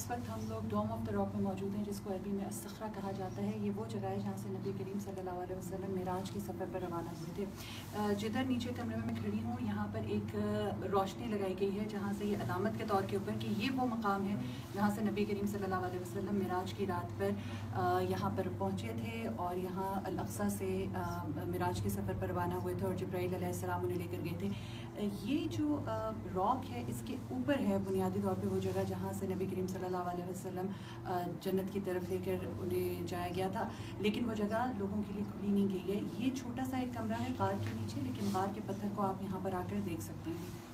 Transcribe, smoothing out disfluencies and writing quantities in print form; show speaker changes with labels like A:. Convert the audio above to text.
A: वक्त हम लोग डोम ऑफ द रॉक में मौजूद हैं, जिसको अरबी में अस्सखरा कहा जाता है। ये वो जगह है जहाँ से नबी करीम सल्लल्लाहु अलैहि वसल्लम मेराज की सफ़र पर रवाना हुए थे। जिधर नीचे कमरे में मैं खड़ी हूँ, यहाँ पर एक रोशनी लगाई गई है, जहाँ से ये अलामत के तौर के ऊपर कि ये वो मकाम है जहाँ से नबी करीम सल्लल्लाहु अलैहि वसल्लम मेराज की रात पर यहाँ पर पहुँचे थे और यहाँ अल अक़सा से मेराज की सफ़र पर रवाना हुए थे और जिब्राईल अलैहिस्सलाम उन्हें लेकर गए थे। ये जो रॉक है, इसके ऊपर है बुनियादी तौर पे वो जगह जहाँ से नबी करीम सल्लल्लाहु अलैहि वसल्लम जन्नत की तरफ लेकर उन्हें जाया गया था, लेकिन वो जगह लोगों के लिए खुली नहीं गई है। ये छोटा सा एक कमरा है गार के नीचे, लेकिन गार के पत्थर को आप यहाँ पर आकर देख सकते हैं।